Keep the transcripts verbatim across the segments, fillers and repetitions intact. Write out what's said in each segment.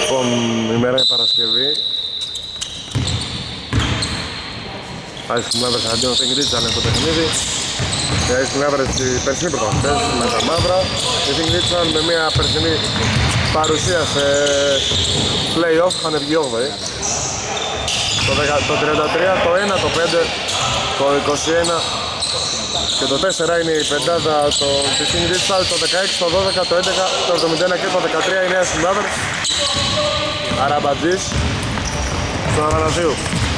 Λοιπόν, η μέρα είναι Παρασκευή. Άρχισε την άβρες αντίον στην Γκρίτσαν το παιχνίδι. Και άρχισε την άβρες οι περσινοί πρωταθλητές με τα μαύρα. Και την Γκρίτσαν με μια περσινή παρουσία σε play-off είχαν βγει όγδοη. Το τριάντα τρία, το ένα, το πέντε, το είκοσι ένα και το τέσσερα είναι η πεντάδα της Γκρίτσαν, το δεκαέξι, το δώδεκα, το έντεκα, το εβδομήντα ένα και το δεκατρία η νέα Συνάδρες. Αραμπατζής στον Αθανασίου.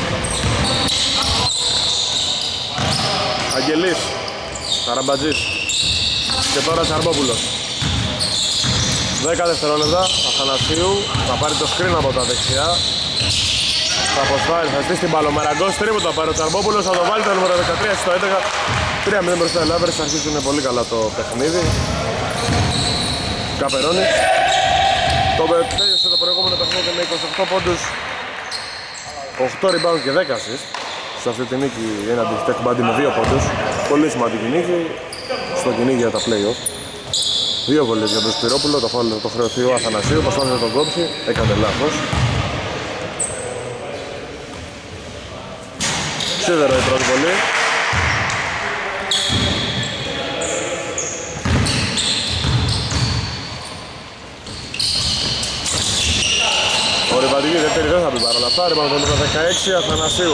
Αγγελής, Αραμπατζής και τώρα Τσαρμπόπουλος. δέκα δευτερόλεπτα, Αθανασίου θα πάρει το screen από τα δεξιά. Θα αποσβάρει, θα στήσει την μπάλο. Μαραγκός τρίπο θα πάρει ο Τσαρμπόπουλος, θα το βάλει το νούμερο δεκατρία στο έντεκα. τρία μηδέν μπροστά οι Λάβρες, αρχίζουν πολύ καλά το παιχνίδι. Καπερώνης. Το τέλειωσε το προηγούμενο παιχνίδι με είκοσι οκτώ πόντους, οκτώ rebound και δέκα assist. Σε αυτή τη νίκη έναντι Tech Bandy με δύο πόντους. Πολύ σημαντική νίκη στο κυνήγι για τα play-off. Δύο βολές για τον Σπυρόπουλο, το φάουλ το χρεωθεί ο Αθανασίου, προσπάθησε να τον κόψει, έκανε λάθος. Σίδερο η πρώτη βολή. Ο Ριβαντική δεύτερη δεν θα πει παρόλα αυτά, ρημάνο το νούμερο δεκαέξι, Αθανασίου.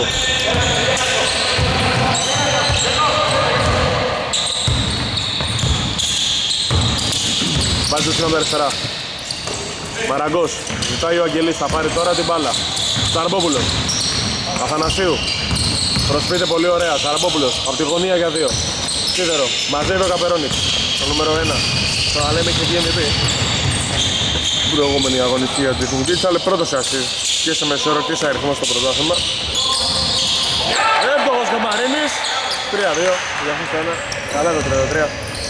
Πάει στο σύνολο αριστερά. Μαραγκός, ζητάει ο Αγγελής, θα πάρει τώρα την μπάλα. Τσαρμπόπουλος, Αθανασίου. Προσποιείται πολύ ωραία, Τσαρμπόπουλος, από τη γωνία για δύο. Σίδερο, μαζεύει ο Καπερώνης, το νούμερο ένα. Το Αλέμι και τι εμ βι πι. Προηγούμενη αγωνιστική της Γκρίτσαν, αλλά πρώτος ασίστ και σε μεσόωρο και σε αριθμό στο πρωτάθλημα. Εύκολος Κομαρίνης, τρία δύο, διαχείρισε ένα, καλά το τριάντα τρία.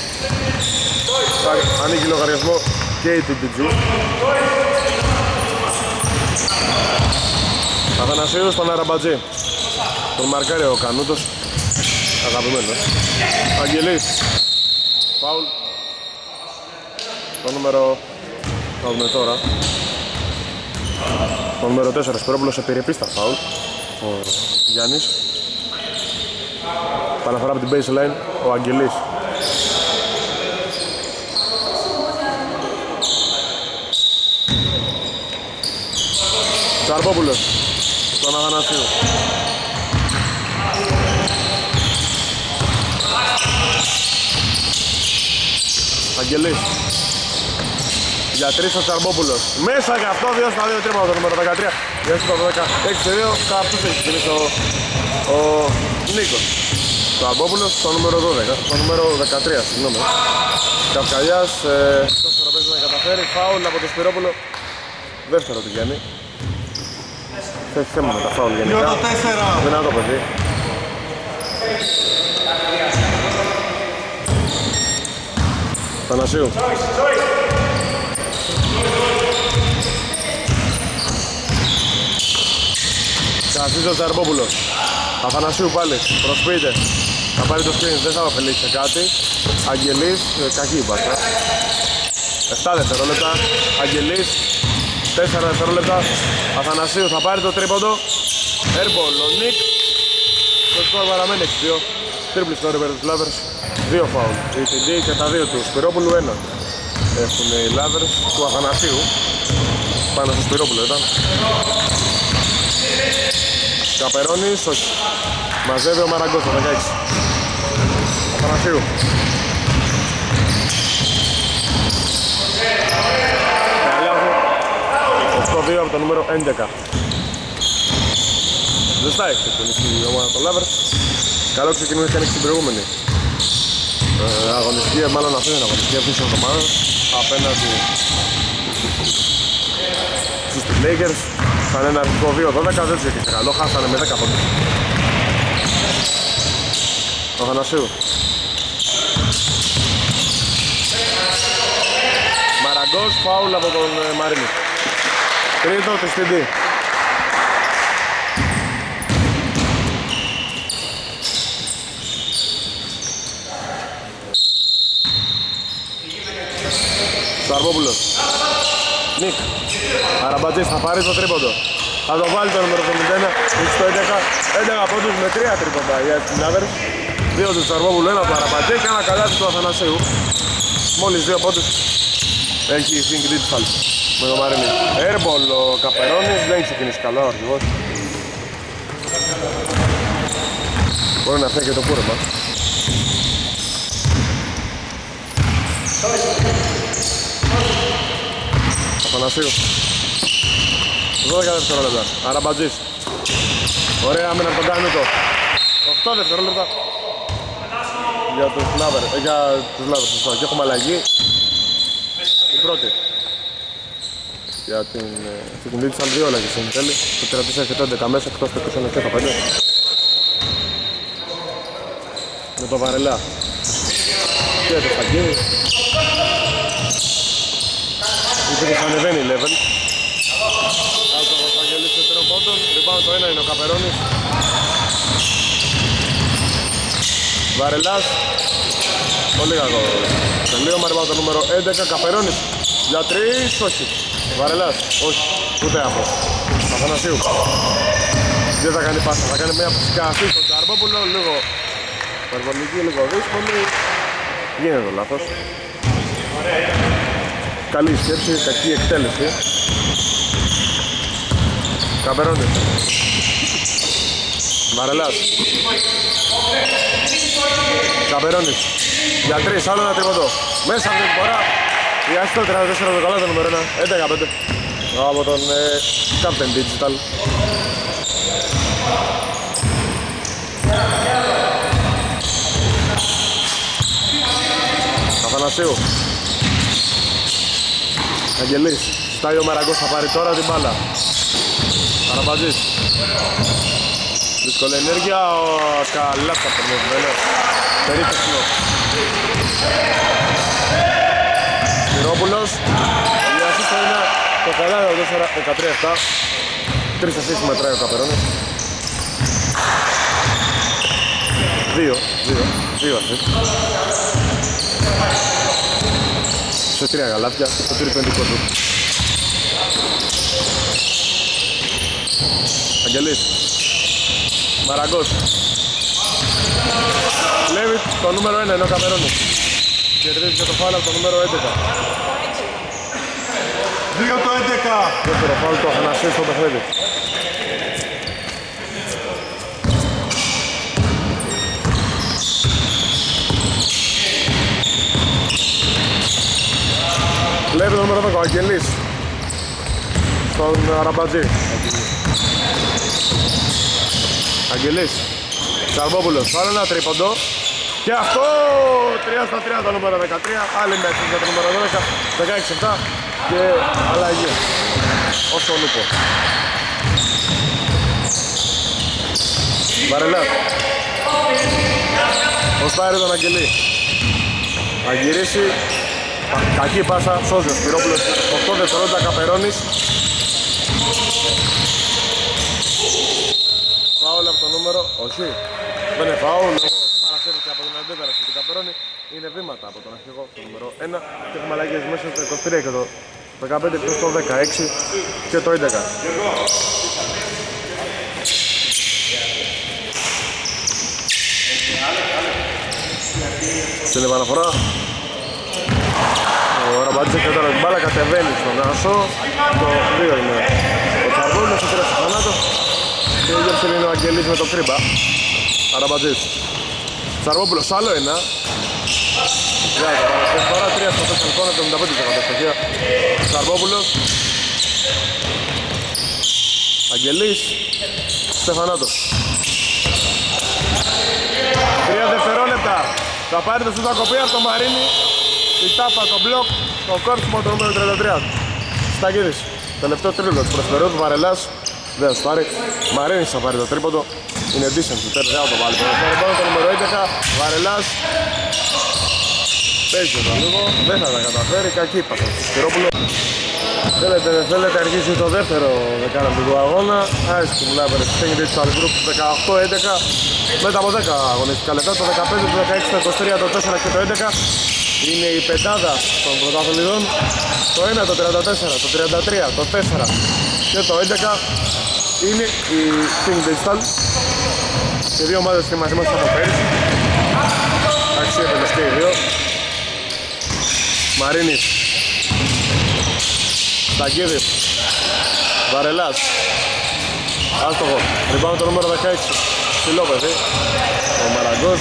Ανοίγει λογαριασμό και η τι τι τζι. Αθανασίου στον Αραμπατζή. Τον μαρκάρει ο Κανούτος, αγαπημένος. Αγγελής, φάουλ. Το νούμερο... θα δούμε τώρα. Το νούμερο τέσσερα Σπυρόπουλος επιρρεπεί στα φάουλ. Ο Γιάννης. Παναφορά από την baseline ο Αγγελής. Τσαρμπόπουλος στον Αθανασίου. Αγγελής. Για τρεις ο Τσαρμπόπουλος. Μέσα και αυτό, δύο στα δύο τρίμα το νούμερο δεκατρία. Για στο δεκαέξι δύο, κάπως έχει κινήσει ο, ο Νίκος. Τσαρμπόπουλος στο νούμερο δώδεκα, στο νούμερο δεκατρία, συγγνώμη. Καυκαλιάς, τόσο να παίζει να καταφέρει, φάουλ από τον Σπυρόπουλο. Δεύτερο του Γιάννη. Έχει θέμα με τα φάουλ γενικά. Δυνατό παιδί. Θανασίου. Καθίζει ο Τσαρμπόπουλος. Αθανασίου πάλι, προσποιείται. Θα πάρει το screen, δεν θα ωφελήσει σε κάτι. Αγγελής, κακή η μπάσα. επτά δευτερόλεπτα. Αγγελής, τέσσερα δευτερόλεπτα. Αθανασίου θα πάρει το τρίποντο. Airball, ο Νίκ. Το σκορ παραμένει έξι δύο. Τρίπλη στο ρίπερ τους Λάβερς. Δύο φάουλ. Η τι ντι και τα δύο του Σπυρόπουλου ένα. Έχουν οι Λάβερς του Αθανασίου. Πάνω στο Σπυρόπουλο ήταν. Καπερώνης, όχι. Μαζεύει ο Μαραγκός το δεκαέξι. Αθανασίου. οκτώ δύο από το νούμερο έντεκα. Ζεστά έχει ξεκινήσει η ομάδα των Λάβερς. Καλό ξεκινούν και στην προηγούμενη ε, αγωνιστική, μάλλον αυτή είναι αγωνιστική αυτής της ομάδας απέναντι στους Lakers. Σαν ένα αρχικό δύο δώδεκα, δεν τους είχε καλό, χάσανε με δέκα πόντους. Ο Θανασίου. Μαραγκός, φάουλ από τον ε, Μαρίνη. Τρίτο της τι ντι. Τσαρμπόπουλος. Νίκ. Αραμπατζής θα πάρει το τρίποντο. Θα το βάλει το νούμερο εβδομήντα ένα. Στο έντεκα. έντεκα πόντους με τρία τρίποντα για την Άβερ. Δύο του Τσαρβόπουλου, ένα του Αραμπατζή και ένα καλάθι του Αθανασίου. Μόλις δύο πόντους έχει η Think Digital με το Μαρίνι. Airball ο Καπερώνης, δεν έχει ξεκινήσει καλά ο αρχηγός. Μπορεί να φέρει και το κούρεμα. Αθανασίου. δώδεκα δευτερόλεπτα. Αραμπατζής. Ωραία άμυνα από τον Κάνιτο. οκτώ δευτερόλεπτα. Για τους Λάβερ, ε, για τους Λάβερ, σωστά. Και έχουμε αλλαγή. Η πρώτη. Για την Think Digital δύο αλλαγές είναι τέλει. Το τριάντα τέσσερα και το έντεκα μέσα, εκτός το είκοσι ένα και το πέντε. Με το Βαρελά. Και το Φαγκίνη. Υπήρχε θα ανεβαίνει η level. Κάτω ο Φαγγελής σε τριών πόντων. Rebound το ένα είναι ο Καπερώνης. Βαρελάς. Πολύ κακό τελείωμα. Rebound το νούμερο έντεκα. Καπερώνης για τρεις. Όχι. Βαρελάς. Όχι. Ούτε αυτός. Αθανασίου. Δεν θα κάνει πάσα. Θα κάνει μια σκαφή στον Τσαρμπόπουλο. Λίγο υπερβολική, λίγο δύσκολη. Γίνεται το λάθος. Καλή σκέψη, κακή εκτέλεση. Καπερώνης. Βαρελάς. Καπερώνης. Για τρεις, άλλο ένα τρίποντο. Μέσα από την φορά. Για στο τριάντα τέσσερα το καλά το νούμερο ένα. έντεκα πέντε. Από τον ε, Captain Digital. Αθανασίου. Αγγελής. Ζητάει ο Μεραγκός, θα πάρει τώρα την μπάλα. Αραμπατζής. Δύσκολη ενέργεια. Ο καλά θα περνάει βέβαια. Περίπτωσιο. Σπυρόπουλος. Η ασίστα είναι το καλά το τέσσερα δεκατρία επτά. Τρεις ασίσεις μετράει ο Καπερώνης. Δύο. Δύο. Δύο ασίσεις. Σε τρία γαλάτια, το τρίτο εντικό του. Αγγελής. Μαραγκός. Κλέβει το νούμερο ένα, ενώ Καπερώνης. Κερδίζει και το φάουλ από το νούμερο έντεκα. δύο το έντεκα. Δεύτερο φάουλ του Αθανασίου στο παιχνίδι. Κλέβει το νούμερο δέκα, ο Αγγελής. Στον Αραμπατζή. Αγγελής. Τσαρμπόπουλος. Άλλο ένα τρίποντο. Και αυτό τρία στα τρία το νούμερο δεκατρία. Άλλη μέση για το νούμερο δώδεκα. δεκαέξι επτά. Και αλλαγή. Όσο λούπο. Βαρελάς. Προστάρει τον Αγγελή. Θα γυρίσει. Κακή πάσα, σώζει ο Σπυρόπουλος. οκτώ δευτερόλεπτα. Καπερώνης. Φάουλ από το νούμερο, όχι. Δεν είναι φάουλ, παρασύρθηκε από την αντίδραση του Καπερώνη. Είναι βήματα από τον αρχηγό, το νούμερο ένα. Και έχουμε αλλαγές μέσα στο είκοσι τρία και το δεκαπέντε plus το δεκαέξι και το έντεκα. Στην επαναφορά ο Αραμπατζής και τώρα την μπάλα κατεβαίνει στον Άσο. Το δύο είναι ο Τσαρβούλος, ο τρία στο θανάτο. Και ο ίδιος είναι ο Αγγελής με το Κρύμπα. Αραμπατζής. Τσαρβόπουλος άλλο ένα. Για το φορά τρία στο τέσσερα, εβδομήντα πέντε τοις εκατό στοιχεία. Τσαρβόπουλος. Αγγελής. Στεφανάτος. Τρία δευτερόλεπτα. Θα πάρει το σούτα κοπή από το Μαρίνι. Η τάπα, το μπλοκ, το κόρτσιμο το νούμερο τριάντα τρία. Σταγίδης. Τελευταίο τρίλο της προσφερείου του Βαρελάς. Δεν θα πάρει. Μαρίνης θα πάρει το τρίποντο. Είναι decent. Δεν θα το βάλει. Το νούμερο έντεκα. Βαρελάς. Παίζει εδώ λίγο. Δεν θα τα καταφέρει. Κακή πάσα στο Σπυρόπουλο. Θέλετε, δεν θέλετε, αρχίσει το δεύτερο δεκάλεπτο του αγώνα. Άρχισε που μιλάμε με Think Digital Group δεκαοκτώ έντεκα. Μετά από δέκα αγωνιστικά λεπτά, το δεκαπέντε, το δεκαέξι, το είκοσι τρία, το τέσσερα και το έντεκα. είναι η πεντάδα των πρωταθλητών. Το ένα, το τριάντα τέσσερα, το τριάντα τρία, το τέσσερα και το έντεκα είναι η Team Digital. Οι δύο ομάδες και μαζί μας από πέρυσι. Αξιέπαινες και οι δύο. Μαρίνης, Σταγκίδης, Βαρελάς, άστοχο, rebound το νούμερο δεκαέξι, ψηλό παιδί, ο Μαραγκός.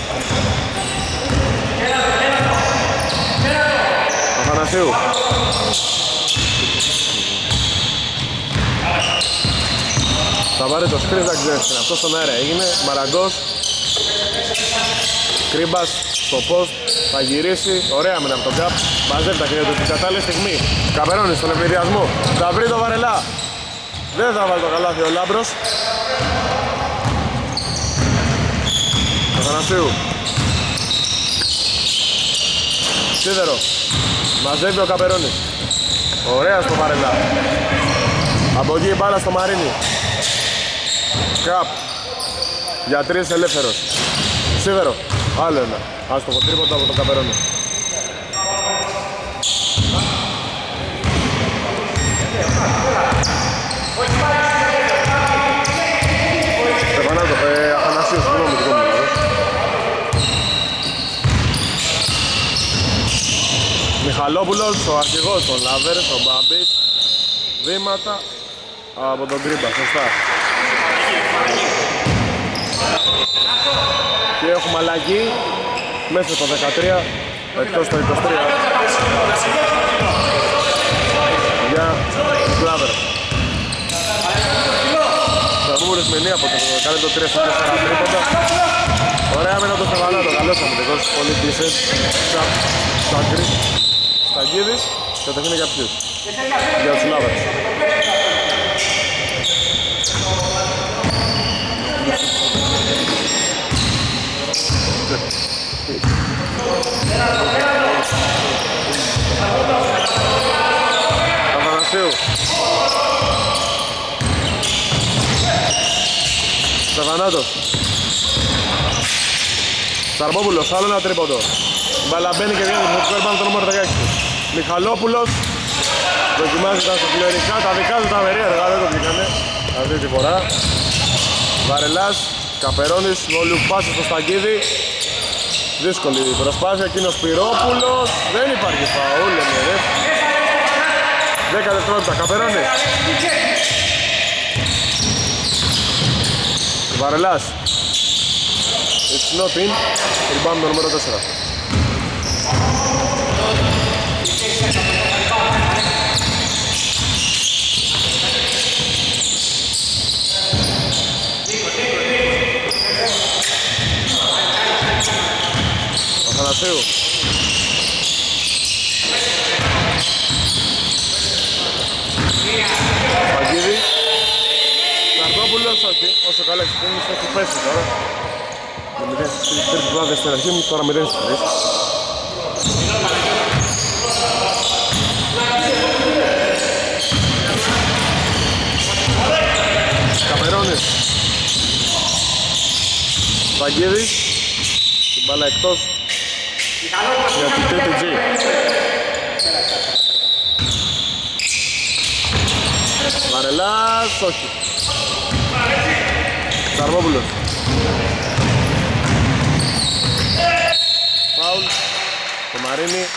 Αθανασίου. Θα πάρει το screen, δεν ξέρεις, αυτό στον αέρα έγινε, Μαραγκός. Κρίμπας στο post, θα γυρίσει, ωραία μήνα από τον καπ, μαζεύει τα χέρια του την κατάλληλη στιγμή. Καπερώνει στον ευνηδιασμό, θα βρει το Βαρελά. Δεν θα βάλει το καλάθι ο Λάμπρος. Αθανασίου. Σίδερο, μαζεύει ο Καπερώνης. Ωραία στο Βαρελά. Από εκεί η μπάλα στο Μαρίνι. Καπ. Για τρεις ελεύθερος. Σίδερο. Άλλο ένα. Άστοχο τρίποντο από τον Καπερώνη. Στεφανάτο, ε, Αθανασίου, συγγνώμη, δικό μου λάθος. Μιχαλόπουλος, ο αρχηγός των Λαβέρς, ο Μπαμπής. Βήματα από τον Κρίμπα, σωστά. Και έχουμε αλλαγή μέσα στο δεκατρία, εκτός το είκοσι τρία για Κλάβερ. Σαρμούρης Μενή από το κάνει το τρία τέσσερα τρίποντα. Ωραία μένα το Στεφανάτο, καλός αμυντικός, πολύ decent. Σάκρη, Σταγίδης και το είναι για ποιους? Για τους Λάβερς. Αθανασίου. Στεφανάτος. Σαρμόπουλος, άλλο ένα τρίποντο. Μπαλαμπαίνει και βγαίνει το έρπαν το νούμερο δεκαέξι. Μιχαλόπουλος. Δοκιμάζει τα σοφλερικά, τα δικά του τα περίεργα, δεν το βγήκανε αυτή τη φορά. Βαρελάς, Καπερώνης, όλου πάση στο Σταγκίδη. Δύσκολη προσπάθεια, εκείνος Πυρόπουλος. Δεν υπάρχει φαούλ, ρε. δέκα δευτερόλεπτα, Καπερώνης. Βαρελάς. It's not in. Rebound το νούμερο τέσσερα. Αθανασίου. Παγκίδη. Καρτόπουλος, όχι. Όσο καλά εξυπήνεις, έχει πέσει τώρα. Με μηδέν στις τρεις βλάδες στην αρχή μου, τώρα μηδέν στις τρεις. Καπερώνης. Παγκίδης. Την μπάλα εκτός για την τι τι τζι. Βαρελάς, όχι. Σαρμόπουλος. Φάουλ. Το Μαρίνι.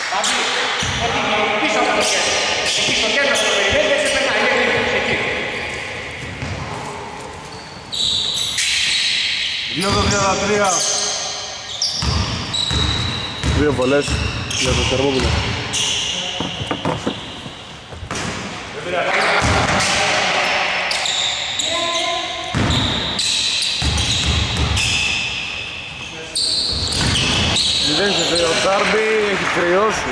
δύο τριάντα τρία. Δύο βολές για το Σαρμόπουλο. μηδέν σε δύο, ο Τάρμπι έχει κρυώσει.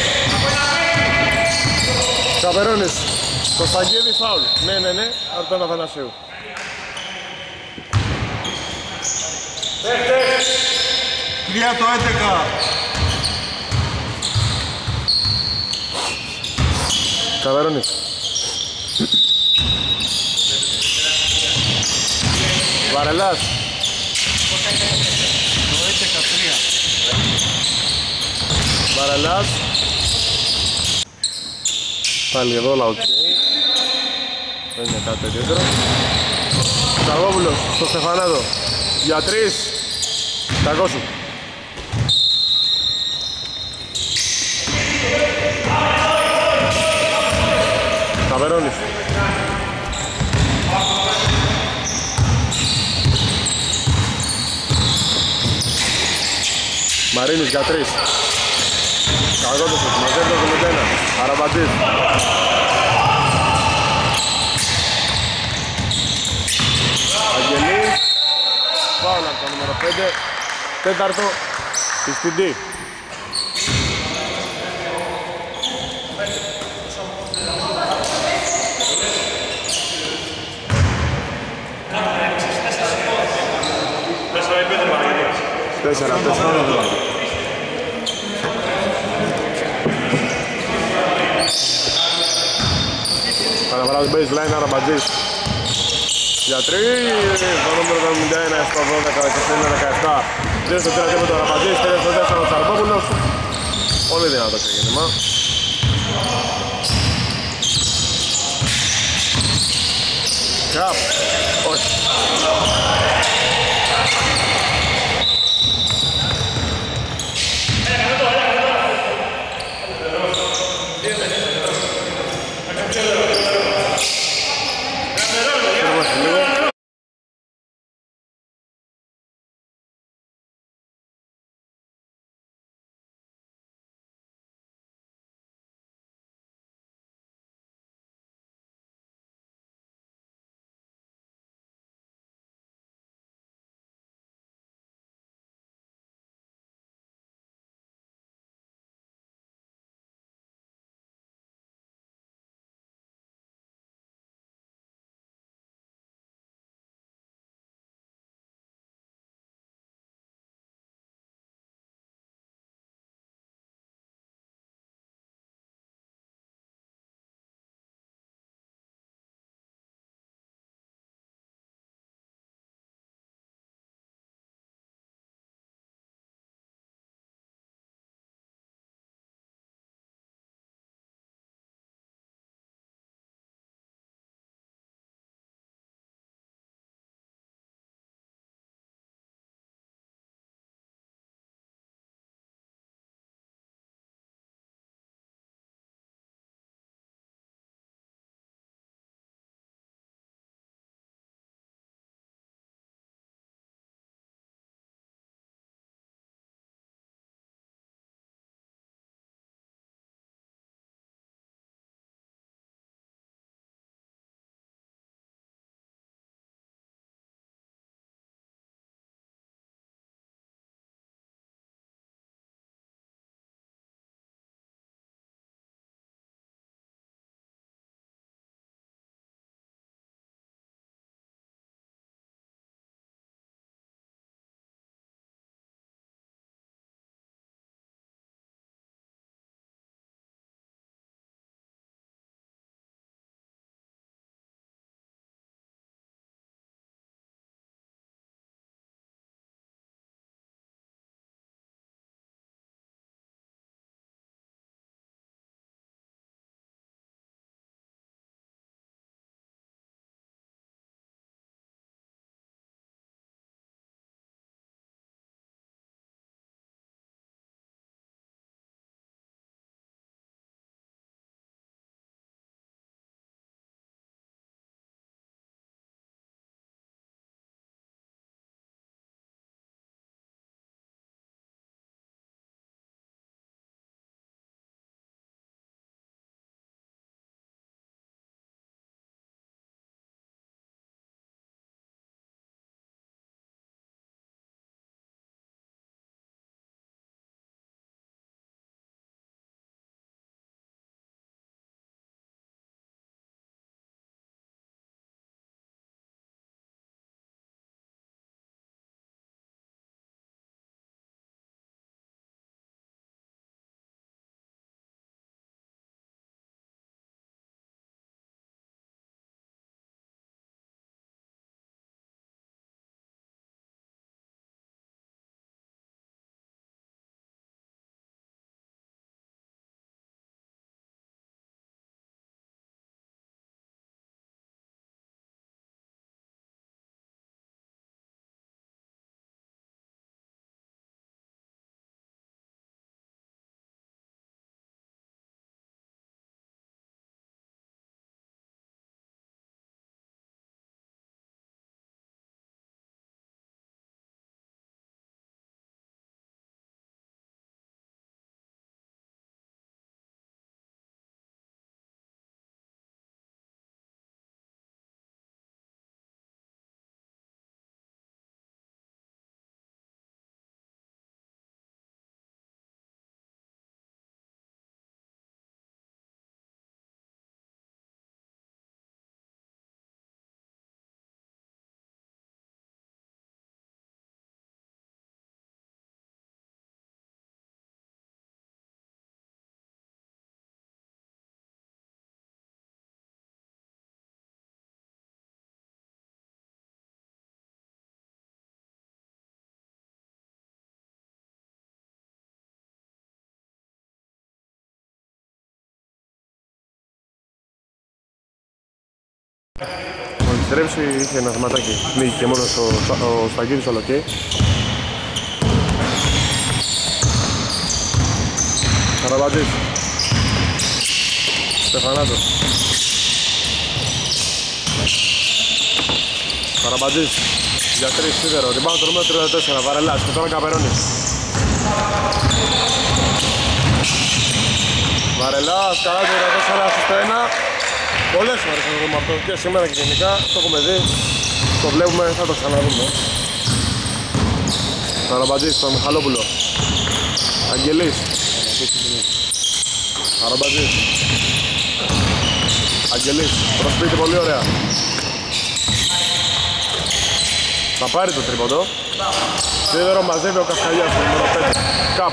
Καπερώνης, το Σταγίδη φάουλ. Ναι, ναι, ναι, από τον Αθανασίου. τρία το έντεκα. Καπερώνης. Βαρελάς. Το έντεκα τρία. Βαρελάς. Πάλι εδώ λαουκή. Δεν είναι κάτι ιδιαίτερο. Σαργόπουλος στο Στεφανάδο. Για τρεις. Κακό σου. Καβερώνης. Μαρίνης για τρεις. Κακό το σουτ. Μαζεύει το εβδομήντα ένα. Αραμπατζής. Αγγελής. Φάουλ από το νούμερο πέντε. Τέταρτο. Στην D. Τέσσερα, τέσσερα. Παραβράζει baseline, Αραμπατζής. Για τρεις, το νούμερο εβδομήντα ένα στο δώδεκα, είκοσι ένα δεκαεπτά. Δύο στο τρία με το Αραμπατζής, τρία στο τέσσερα ο Τσαρπόπουλος. Πολύ δυνατό ξεκίνημα. Κραπ, όχι. Μόλις στρέψει είχε ένα θεματάκι. Νίκη και μόνο ο, ο Σταγγίδης όλο ok. Καραβατζής. Στεφανάτος. Καραμπατζής για τρεις σίδερο, rebound το νούμερο τριάντα τέσσερα, Βαρελάς και τώρα Καπερώνης. Βαρελάς, καλά τριάντα τέσσερα στο ένα. Πολλές φορές θα το δούμε αυτό και σήμερα και γενικά, το έχουμε δει, το βλέπουμε, θα το ξαναδούμε. Καραμπατζής στον Μιχαλόπουλο. Αγγελής. Καραμπατζής. Αγγελής, προσπίτη πολύ ωραία. Θα πάρει το τρίποντο. Σίδερο μαζεύει ο Καυκαλιάς στο νούμερο πέντε. Καπ.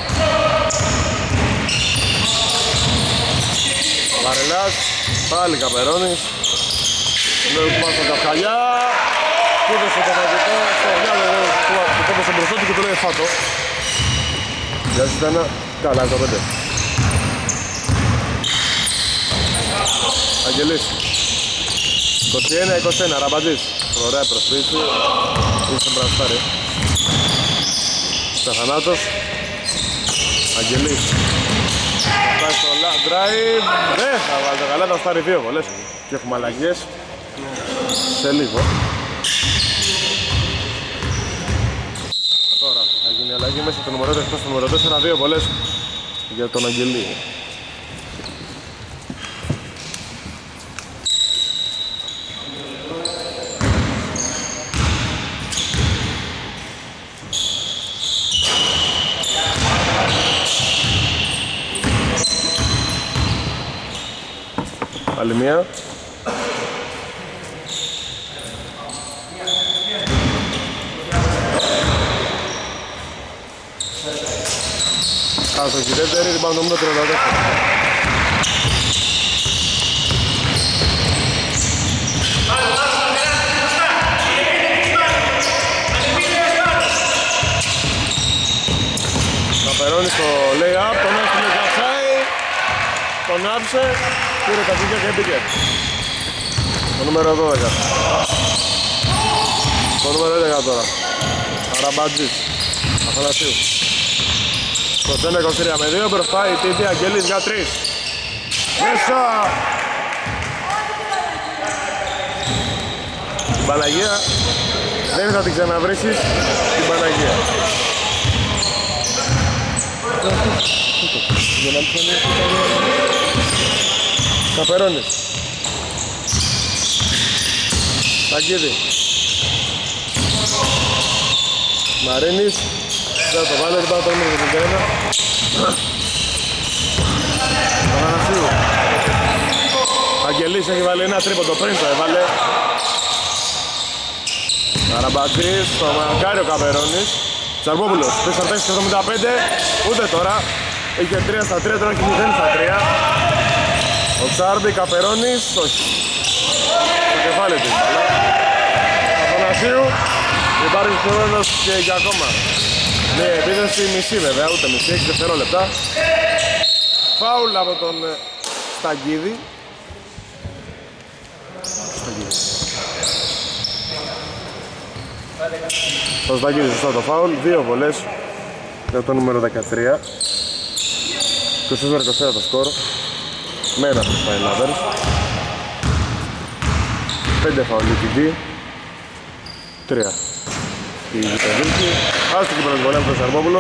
Βαρελάς, πάλι Καπερώνης. Νέος πας στον Καυκαλιά. Κούδωσε το μαγικό στο διάλογο του κόμπωσε μπροστά του και του λέει φάτο. Για ένα, καλά το πέντε. Αγγελής. είκοσι ένα είκοσι ένα, Ραμπατζής. Ωραία προσποίηση. Είσαι μπραστάρι. Στεφανάτος. Αγγελής. Πάει στο drive. Δεν θα βάλει το καλά, θα στάρει δύο βολές. Και έχουμε αλλαγές. Σε λίγο. Τώρα θα γίνει αλλαγή μέσα στο νούμερο εκτός στο νούμερο τέσσερα. Δύο βολές για τον Αγγελή. Άλλη μία. Κάτω και δεύτερη, rebound νούμερο τριάντα τέσσερα. Καπερώνει στο lay-up, τον έστειλε Κατσάι, τον άφησε, πήρε τα φύγια και έμπηκε. Το νούμερο δώδεκα. Το νούμερο έντεκα τώρα. Αραμπατζής, Αθανασίου. είκοσι ένα είκοσι τρία με δύο μπροστά η Τίτη Αγγέλης για τρεις. Μέσα! Την Παναγία δεν θα την ξαναβρήσεις, την Παναγία. Καπερώνης. Ταγκίδη. Μαρίνης. Δεν το βάλε, δεν πάω το νούμερο του ένα. Αθανασίου. Αγγελής έχει βάλει ένα τρίποντο πριν το έβαλε. Αραμπατής, στο Μαγκάριο Καπερώνης. Τσαρμπόπουλος, πίσω από τέσσερα εβδομήντα πέντε. Ούτε τώρα. Είχε τρία στα τρία, τώρα έχει μηδέν στα τρία. Ο Τσάρμπι Καπερώνης, όχι. Το κεφάλι του. Αθανασίου. Υπάρχει χρόνος και για ακόμα. Ναι, επίδεση μισή βέβαια, ούτε μισή, έξι δευτερόλεπτα. Φάουλ από τον Σταγκίδη. Σταγκίδη. Το Σταγκίδη, σωστά το φάουλ. Δύο βολές για το νούμερο δεκατρία. είκοσι τέσσερα είκοσι τέσσερα το σκορ. Με ένα προς τα Ελλάδερς. Πέντε φάουλ η τι βι. Τρία. Η Βιταβίλκη. Άστηκε πρώτη βολή από τον Σαρμπόπουλο.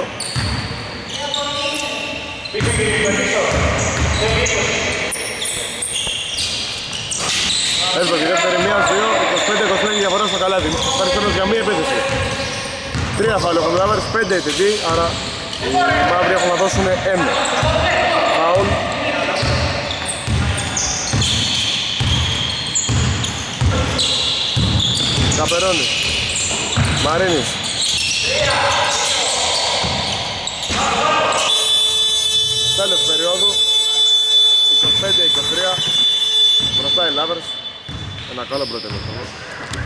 Έσπασε η δεύτερη, μία δύο, είκοσι πέντε είκοσι πέντε διαφορά στο καλάθι. Υπάρχει χρόνος για μία επίθεση. Τρία φάουλ έχουν Λάβερς, πέντε τι τι, άρα οι μαύροι έχουν να δώσουν ένα. Φάουλ. Καπερώνης. Μαρίνης. Τέλος περίοδου. είκοσι πέντε είκοσι τρία. Μπροστά οι Λάβερς. Ένα καλό πρώτο ημίχρονο.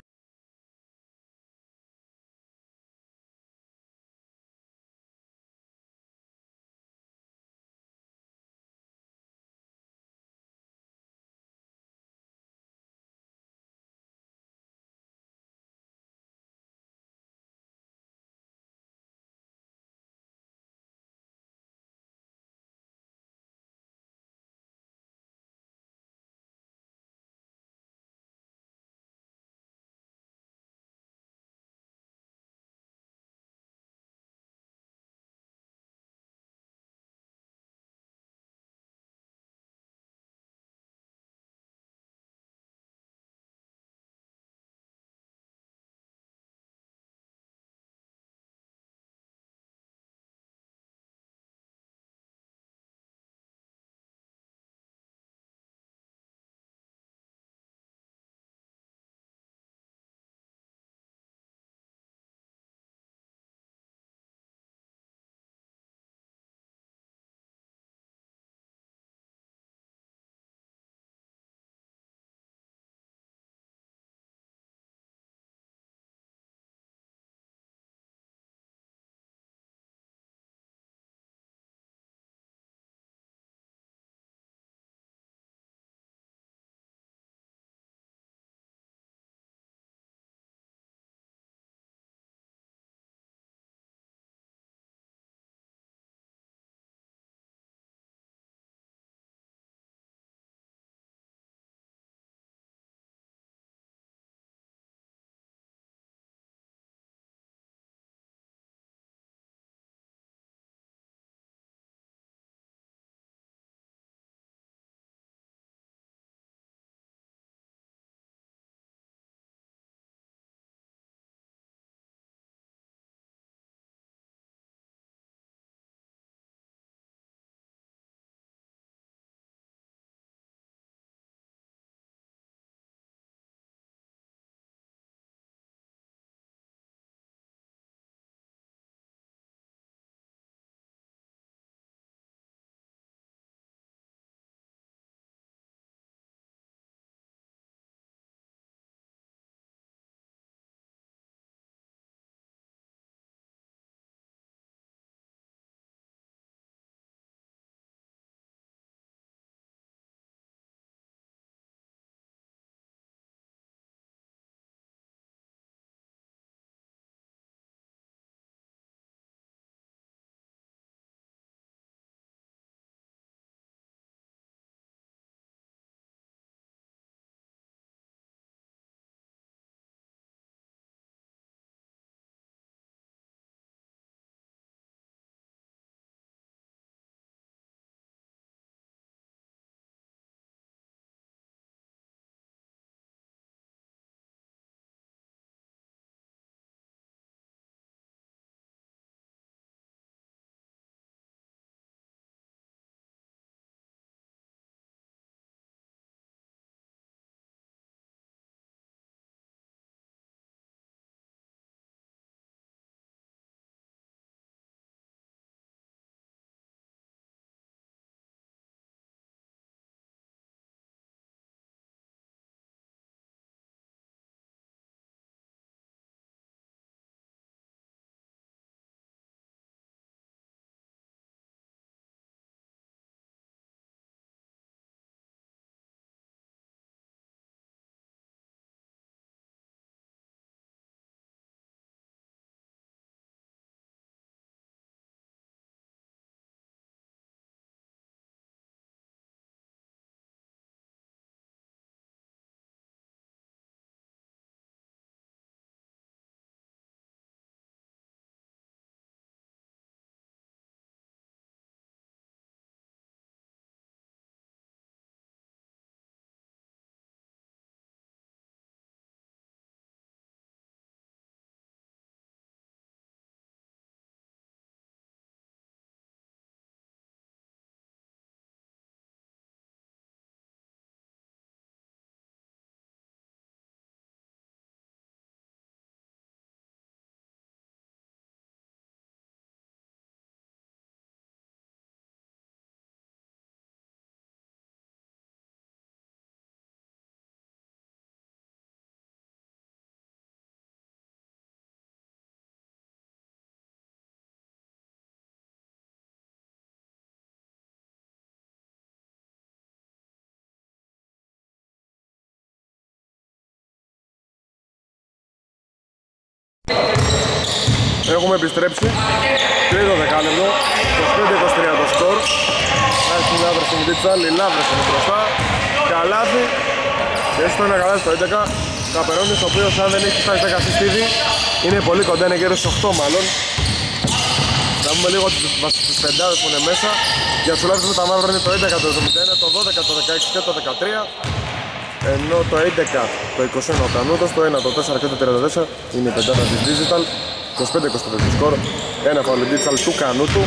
Έχουμε επιστρέψει. Τρίτο δεκάλεπτο. είκοσι πέντε είκοσι τρία το σκορ. Άρχισε η Λάβρα στην Digital. Η Λάβρα είναι μπροστά. Καλάθι. Και έστω ένα καλάθι στο έντεκα. Καπερώνης, ο οποίος αν δεν έχει φτάσει δέκα ήδη είναι πολύ κοντά, είναι γύρω στους οκτώ μάλλον. Θα πούμε λίγο τις πεντάδες που είναι μέσα. Για τους Λάβρες με τα μαύρα είναι το έντεκα, το εβδομήντα ένα, το δώδεκα, το δεκαέξι και το δεκατρία. Ενώ το έντεκα, το είκοσι ένα ο Κανούτος, το ένα, το τέσσερα και το τριάντα τέσσερα είναι η πεντάδα της Digital. είκοσι πέντε είκοσι πέντε το σκορ. Ένα φάουλ Digital του Κανούτου.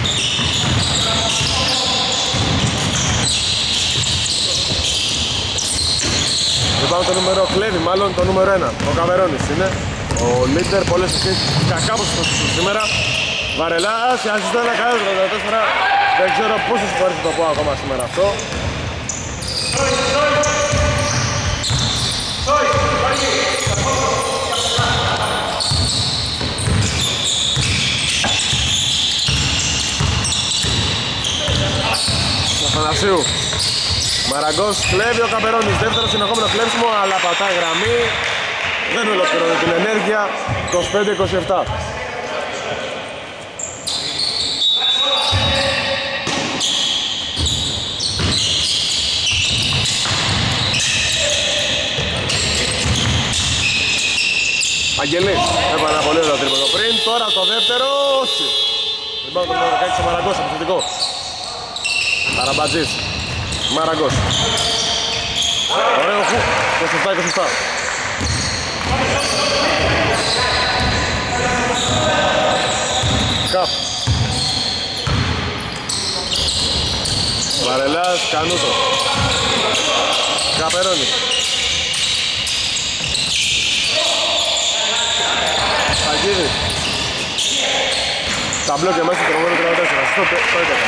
Πάμε το νούμερο κλέβει, μάλλον το νούμερο ένα. Ο Καβερώνης είναι ο leader, πολλές ευθύνες κακά πως το σήμερα. Βαρελάς, ασύστο ένα καλά τριάντα τέσσερα. Δεν ξέρω πόσες φορές θα το πω ακόμα σήμερα αυτό. Αθανασίου. Μαραγκός κλέβει ο Καπερώνης, δεύτερο συνεχόμενο κλέψιμο, αλλά πατάει γραμμή. Δεν ολοκληρώνει την ενέργεια. είκοσι πέντε είκοσι επτά. Αγγελής, έβαλε ένα πολύ ωραίο τρίποντο πριν, τώρα το δεύτερο, όχι. Λοιπόν, το δεκαέξι ο Μαραγκός, επιθετικό. Ταραμπατζής. Μαραγκός. Ωραίο χου. είκοσι επτά είκοσι επτά. Καπ. Βαρελάς, Κανούτο. Καπερώνη. Σαγίδης. Ταμπλό και μέσα στο τρομμένο τριάντα τέσσερα. Στο έντεκα.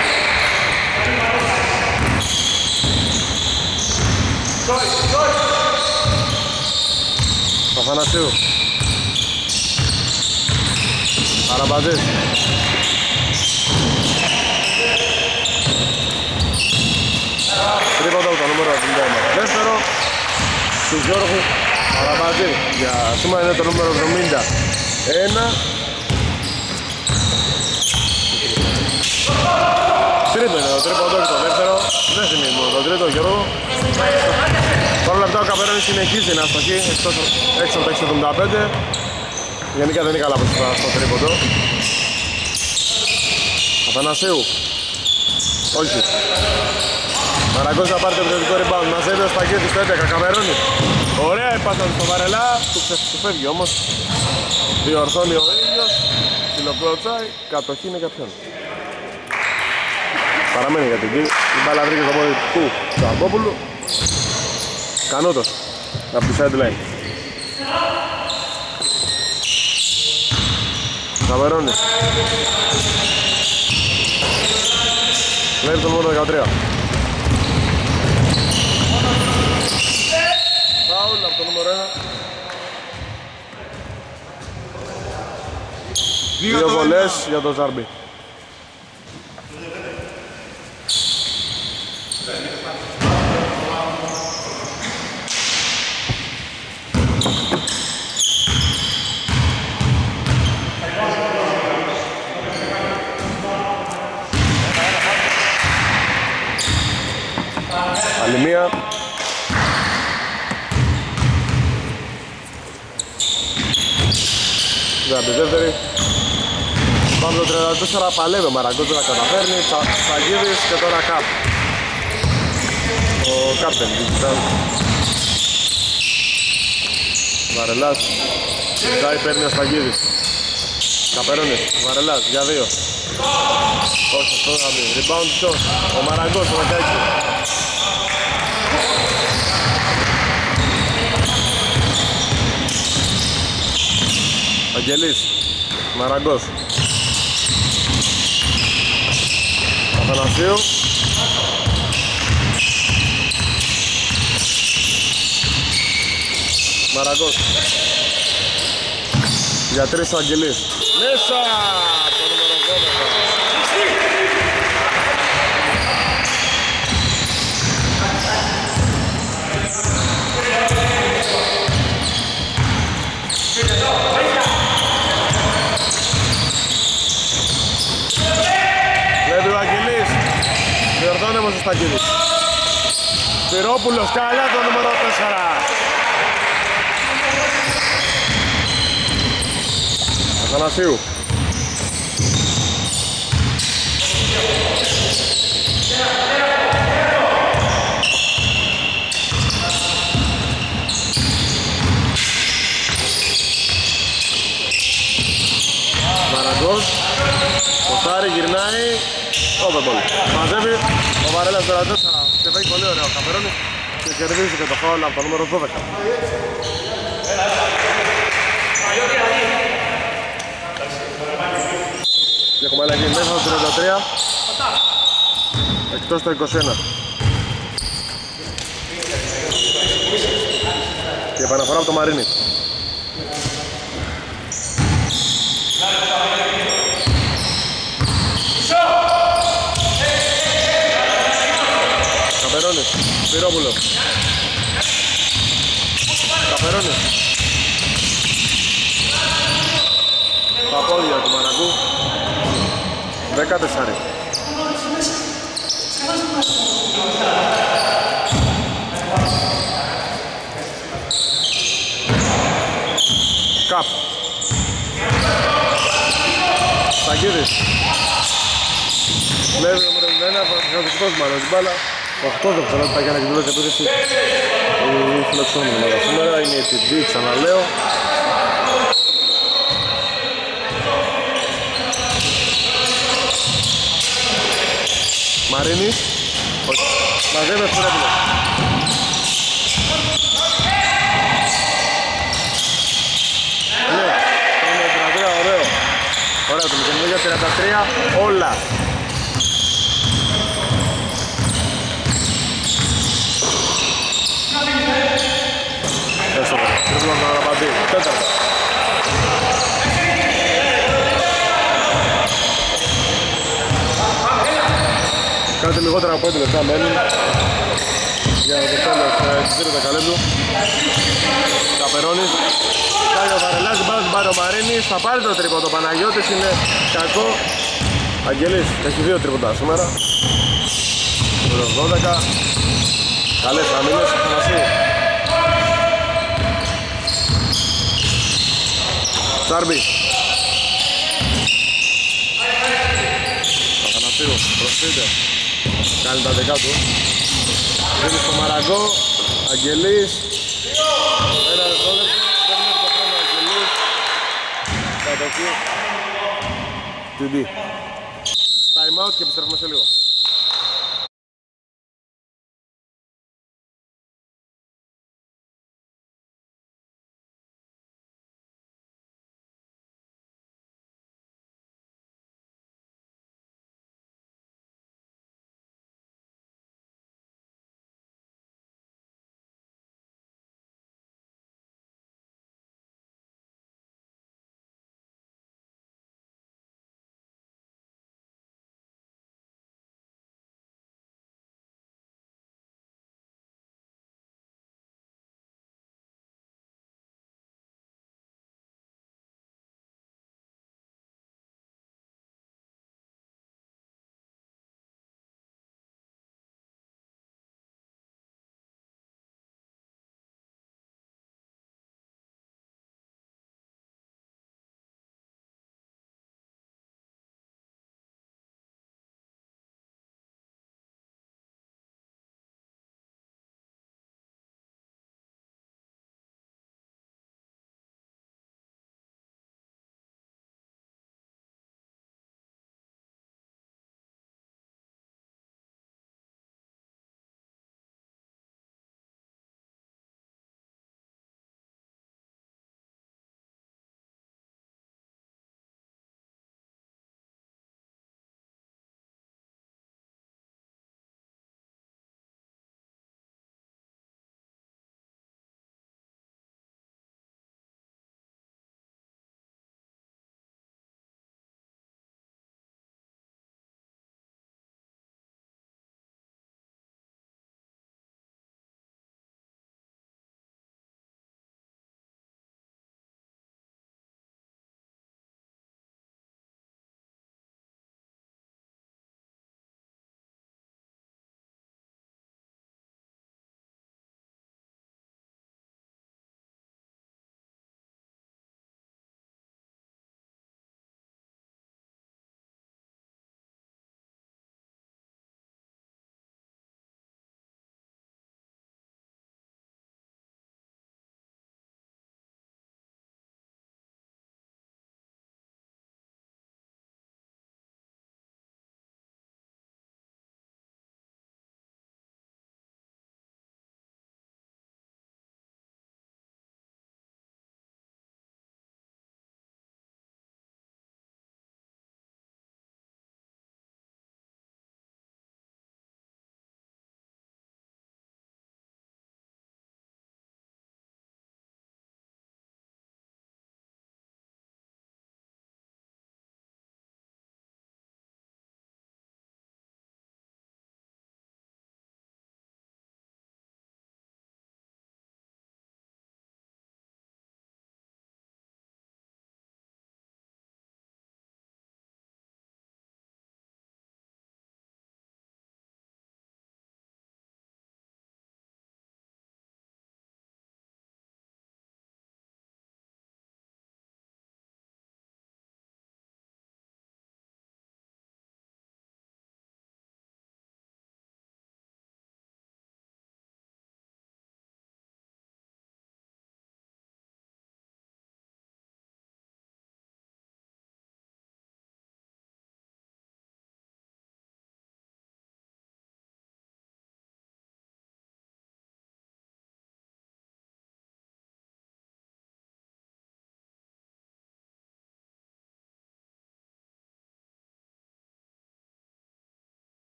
Αθανασίου. Αραμπατζής. Τρίποντο το νούμερο εβδομήντα ένα. Δεύτερο του Γιώργου Αραμπατζή. Για σήμερα είναι το νούμερο εβδομήντα ένα. Τρίτο είναι το τρίποντο και το δεύτερο. Δεν θυμίζω το τρίτο Γιώργο. Παρ' όλα αυτά ο Καπερώνης συνεχίζει να αστοχεί έξω από τα έξι εβδομήντα πέντε. Γενικά δεν είναι καλά ποσοστά στο τρίποντο. Αθανασίου. Όχι. Μαραγκός θα πάρει το επιθετικό rebound. Μαζεύει ο Σπαγγέτης στο έντεκα. Καπερώνης. Ωραία η πάσα στο Βαρελά. Του, ξε... του φεύγει όμως. Διορθώνει ο ίδιος. Φιλοκλωτσάει. Κατοχή είναι για ποιον. Παραμένει για την Κίνη. Η μπάλα βρήκε στο πόδι του Τσαμπόπουλου. Κανούτος από τη sideline. Καβερώνης. Βλέπει τον νούμερο δεκατρία. Φάουλ από το νούμερο ένα. Δύο βολές για τον Ζάρμπι. Άλλη μία. Για τη δεύτερη. Πάμε το τριάντα τέσσερα, παλεύει ο Μαραγκός, δεν τα καταφέρνει. Σαγίδης και τώρα Καπ. Ο Κάπτεν Digital. Βαρελάς. Ζάει, παίρνει ο Σαγίδης. Καπερώνης, Βαρελάς, για δύο. Όχι, αυτό θα μπει. Rebound shot. Ο Μαραγκός, το δεκαέξι. Αγγελής, Μαραγκός. Αθανασίου. Μαραγκός. Για τρεις ο Αγγελής. Μέσα! Το νούμερο δώδεκα. Σταγγίδης. Σπυρόπουλος, καλά το νούμερο τέσσερα. Αθανασίου. Μαραγκός. Ποστάρι, γυρνάει. Open ball. Μαζεύει ο Βαρέλας το τέσσερα. Και φέγει πολύ ωραίο ο Καπερώνης και κερδίζει και το φάουλ από το νούμερο δώδεκα. Και έχουμε αλλαγή μέσα στο τριάντα τρία. Εκτός το είκοσι ένα. Και επαναφορά από το Μαρίνι. Καπερώνης, Σπυρόπουλος. Καπερώνης. Τα πόδια του Μαραγκού. δεκατέσσερα. Καπ. Σταγγίδης. Βλέπει ο νούμερο ένα, καθοριστικός μάλλον την μπάλα. οκτώ δευτερόλεπτα για να εκδηλώσει επίθεση η φιλοξενούμενη ομάδα σήμερα. Είναι η τι ντι, ξαναλέω. Μαρίνης. Μαζεύει ο Σπυρόπουλος. Ναι, το τριάντα τρία, ωραίο. Ωραίο, το μηδέν τριάντα τρία, όλα. Έστω, τρίπλο να αναπαντεί. Τέταρτο. Κάνετε λιγότερα από πέντε λεπτά μένουν για το τέλος της τρίτου δεκαλέπτου. Καπερώνης. Πάει ο Βαρελάς, την πάρα του πάρει ο Μαρίνης. Θα πάρει το τρίποντο. Ο Παναγιώτης είναι κακό. Αγγελής έχει δύο τρίποντα σήμερα. Το δώδεκα. Καλές αμήνες. Αθανασίου. Τσάρμπι. Αθανασίου. Προσθείτε. Κάνει τα δικά του. Δίνει στο Μαραγκό. Αγγελής. Ένα δευτερόλεπτο. Παίρνει το χρόνο ο Αγγελής. Κατοχή. τι ντι. Time out και επιστρέφουμε σε λίγο.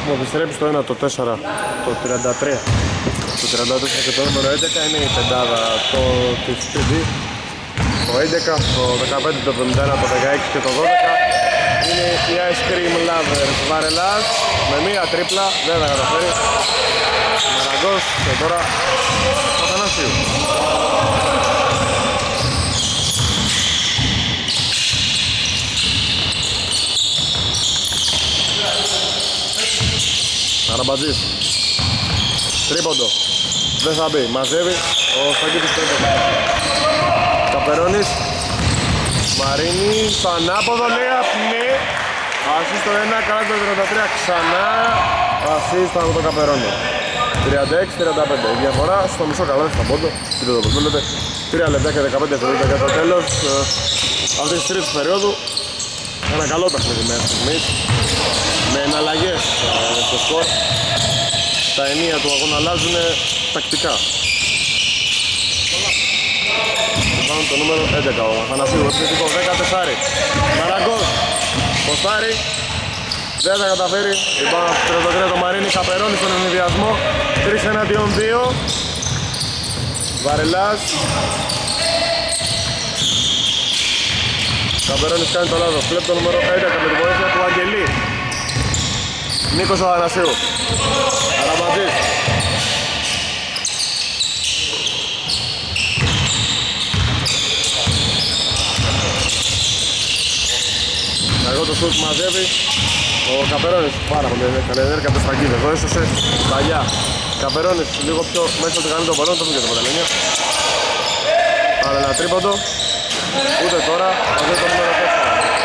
έχουμε επιστρέψει στο ένα, το τέσσερα, το τριάντα τρία, το τριάντα τέσσερα και το νούμερο έντεκα είναι η πεντάδα το της πι ντι. Το έντεκα, το δεκαπέντε, το εβδομήντα ένα, το δεκαέξι και το δώδεκα είναι η Ice Cream Lovers Βαρελάς με μία τρίπλα, δεν θα καταφέρει. Μαραγκός και τώρα Αθανασίου. Αραμπατζής, τρίποντο, δεν θα μπει, μαζεύει ο Σταγκίτης πέντε. Καπερώνης, Μαρίνη, στο ανάποδο λέει απνέ. Ασίστ το ένα, καλά το τριάντα τρία, ξανά ασίστ από το Καπερώνη. τριάντα έξι τριάντα πέντε, η διαφορά στο μισό καλά, στα πόντο, κύριε το βλέπετε, τρία λεπτά και δεκαπέντε δευτερόλεπτα για το τέλος αυτής της τρίτης περίοδου. Ένα καλό παιχνίδι μέχρι στιγμής, με εναλλαγές στο σκορ. Τα ενία του αγώνα αλλάζουν τακτικά. Πάνω το νούμερο έντεκα, ο Αθανασίου, επιθετικό δεκατέσσερα. Μαραγκός, ποστάρι, δεν θα καταφέρει. Πάνω στο τριάντα τρία το Μαρίνι, Καπερώνει στον ενδιασμό. τρία εναντίον δύο. Βαρελάς. Καπερώνης κάνει το λάθος, κλέπει το νούμερο έντεκα με τη βοήθεια του Αγγελή. Νίκος ο Αθανασίου. Αραμπατζής. Εγώ το σουτ μαζεύει ο Καπερώνης, πάρα πολύ καλή ενέργεια από το Σταγκίδη, εδώ έσωσε παλιά. Καπερώνης λίγο πιο μέσα του κάνει τον παρόν, το πήγε το Παντελένια. Άρα ένα τρίποντο, ούτε τώρα, μαζεύει το νούμερο τέσσερα.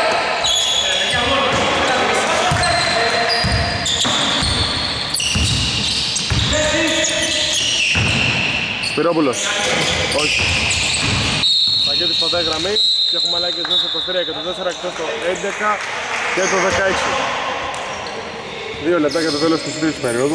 Σπυρόπουλος, όχι. Σταγκίδης πατάει γραμμή. Και έχουμε αλλαγές μέσα στο τρία και το τέσσερα εκτός το έντεκα και το δεκαέξι. Δύο λεπτά για το τέλος της τρίτης περίοδου.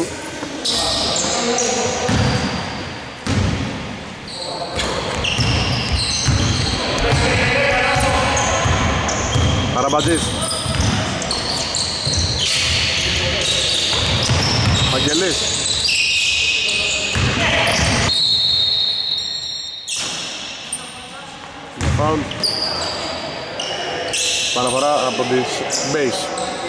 Αραμπατζής. Αγγελής. Φάουλ. Παραφορά από τις base.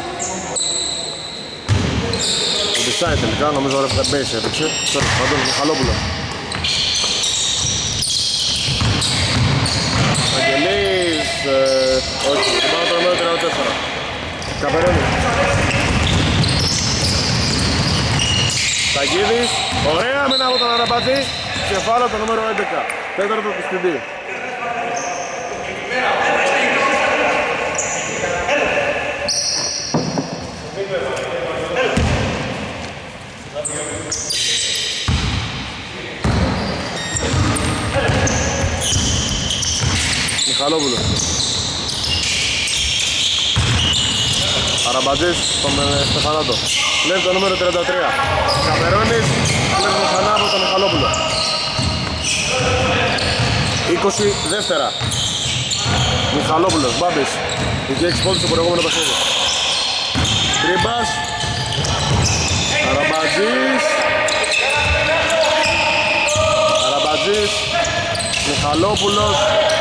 Από τη side τελικά, νομίζω ότι base έπαιξε. Τέλος πάντων, Μιχαλόπουλο. Αγγελής, ε, όχι, πάνω το νούμερο τριάντα τέσσερα. Καπερώνη. Σταγκίδης, ωραία μένα από τον Αραμπατζή. Κεφάλα το νούμερο έντεκα. Τέταρτο της πι ντι. Μιχαλόπουλο. Αραμπατζής στον Στεφανάτο. Βλέπει το νούμερο τριάντα τρία. Καπερώνης, βλέπει ξανά από τον Μιχαλόπουλο. είκοσι δεύτερα. Μιχαλόπουλος, Μπάμπης. Είχε έξι πόντους στο προηγούμενο παιχνίδι. Τρίμπας. Αραμπατζής. Αραμπατζής. Μιχαλόπουλος.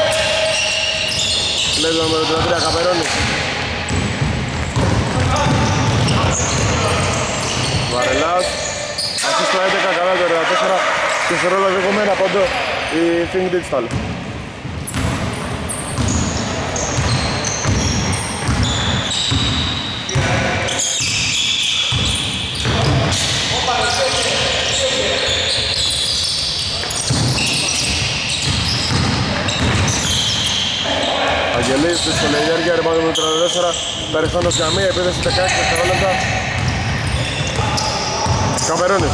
Λέει το νούμερο τριάντα τρία, Καπερώνης. Βαρελάς. Αυτή στο έντεκα, καλά το τριάντα τέσσερα. Και σε ρόλο δεκομένα πόντο η Think Digital. Αγγελής, δύσκολη ενέργεια, ρημάδι με τριάντα τέσσερα, περιθώνος για μία, επίδεση δεκαέξι δευτερόλεπτα. Καπερώνης.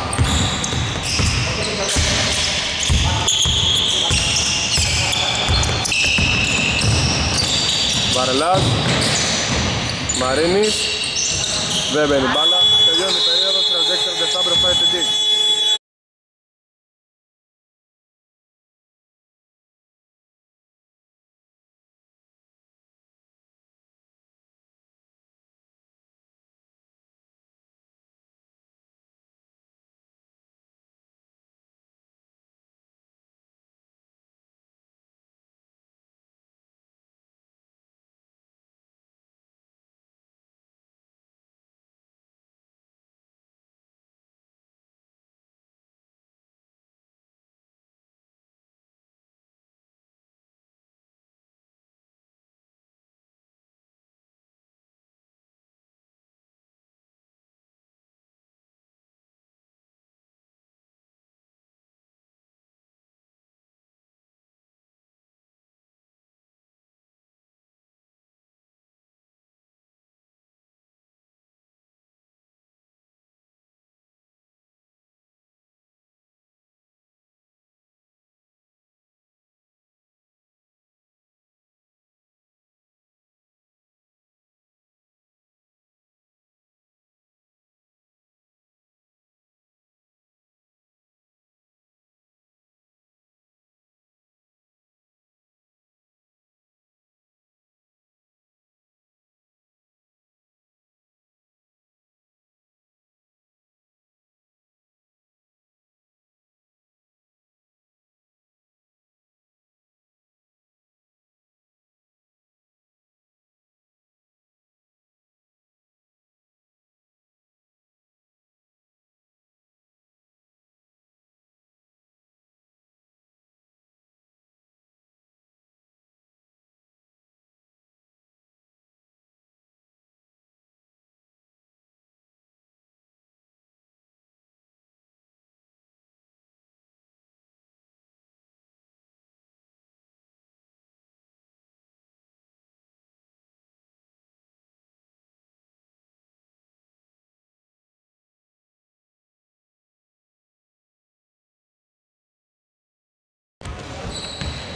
Βαρελάς. Μαρίνης. Δεν μπαίνει μπάλα. Τελειώνει η περίοδος, τριάντα έξι τριάντα επτά μπροστά η πι ντι.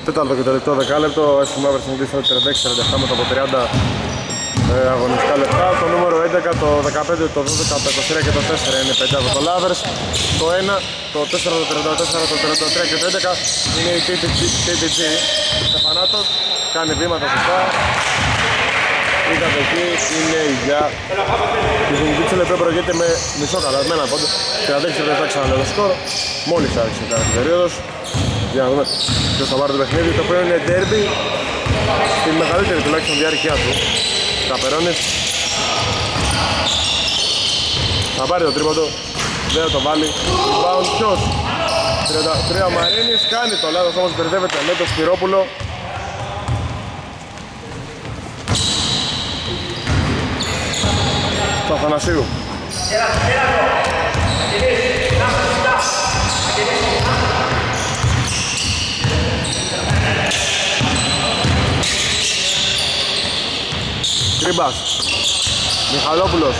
τέταρτο και τελευταίο δεκάλεπτο. Έσχυ Μαύρες συνεχίζει στο τριάντα έξι τριάντα επτά μετά από τριάντα ε, αγωνιστικά λεπτά. Το νούμερο έντεκα, το δεκαπέντε, το δώδεκα, το είκοσι τρία και το τέσσερα είναι πέντε από το Lovers. Το ένα, το τέσσερα, το τριάντα τέσσερα, το τριάντα τρία και το έντεκα είναι η τι τι τζι. Στεφανάτος κάνει βήματα σωστά. Η κατοχή είναι η για τη Zenit της Λεπέ, προηγείται με μισό καλασμένα πόντο. τριάντα έξι τριάντα επτά ξαναλέω το σκορ. Μόλις άρχισε η τέταρτη περίοδος. Για να δούμε ποιος θα πάρει το παιχνίδι, το οποίο είναι derby στην μεγαλύτερη τουλάχιστον διάρκεια του. Καπερώνης θα πάρει το τρίποντο, δεν θα το βάλει. Rebound ποιος? τριάντα τρία ο Μαρίνης, κάνει το λάθος όμως, μπερδεύεται με το Σπυρόπουλο. Το Αθανασίου. Τρίμπας, Μιχαλόπουλος.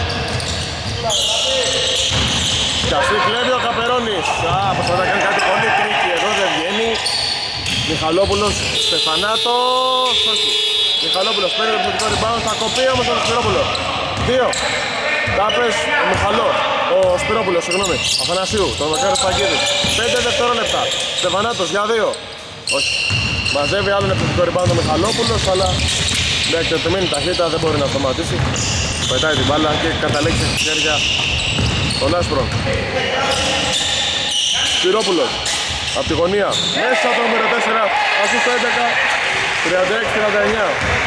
Καστή κλέβει ο Καπερώνης. Α, προσπαθεί να κάνει κάτι πολύ τρίκι, εδώ δεν βγαίνει. Μιχαλόπουλος, Στεφανάτος, όχι. Μιχαλόπουλος παίρνει το επιθετικό rebound, θα κοπεί όμως τον Σπυρόπουλο. Δύο. Τάπες, ο Μιχαλό, ο Σπυρόπουλος, συγγνώμη. Αθανασίου, τον Μακάρι Σπαγγίδης. Πέντε δευτερόλεπτα. Στεφανάτος για δύο. Όχι. Μαζεύει άλλον επιθετικό rebound ο Μιχαλόπουλος, αλλά με εκτεθειμένη ταχύτητα δεν μπορεί να αυτοματίσει. Πετάει την μπάλα και καταλήξει στη χέρια των άσπρων. Σπυρόπουλος, από τη γωνία, μέσα το νούμερο τέσσερα, ασύ στο έντεκα, τριάντα έξι τριάντα εννιά.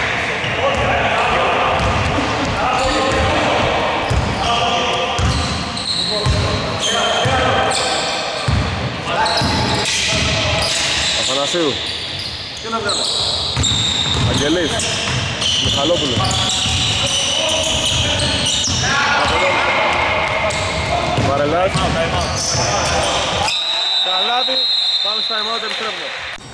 Αθανασίου, Αγγελής, Μιχαλόπουλος. Βαρελάς. Καλάδι, πάμε στα time out, επιστρέφουμε.